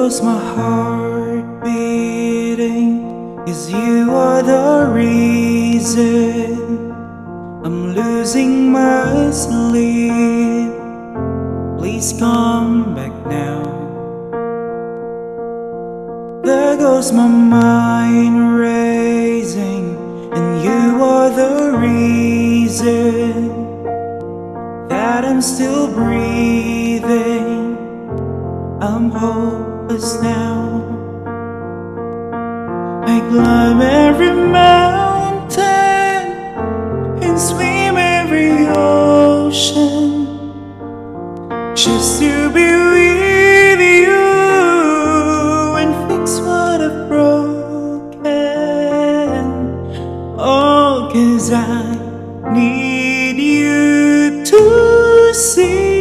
goes my heart beating, 'cause you are the reason I'm losing my sleep. Please come back now. There goes my mind racing, and you are the reason that I'm still breathing. I'm hopeless now. I climb every mountain and swim every ocean just to be with you and fix what I've broken. Oh, 'cause I need you to see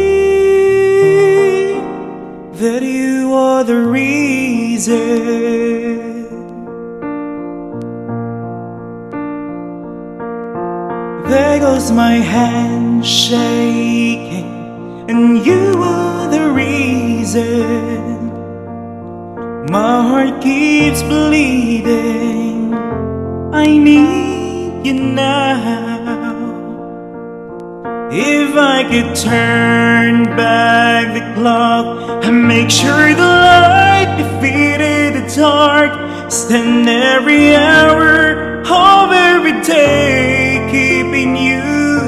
that you are the reason. There goes my hand shaking, and you are the reason my heart keeps bleeding. I need you now. If I could turn back the clock and make sure the light defeated the dark, stand every hour of every day, keeping you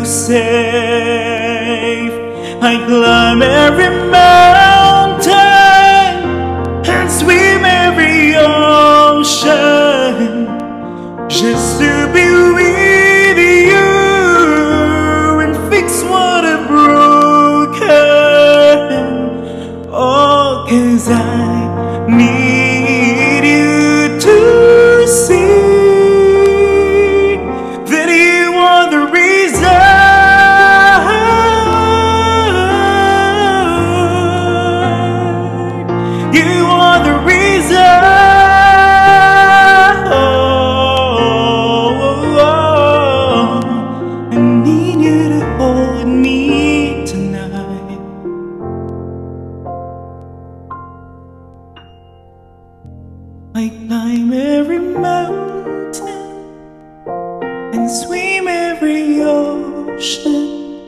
safe. I climb every mountain and swim every ocean just to be with you and fix what I've broken. Oh, 'cause I need you to see that you are the reason. You are the reason. I need you to hold me tonight. I climb every mountain and swim every ocean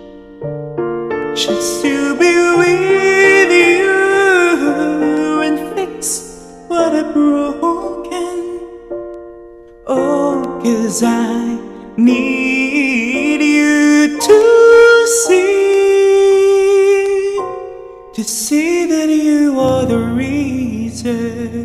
just to be with you and fix what I've broken. Oh, 'cause I need you to see that you are the reason.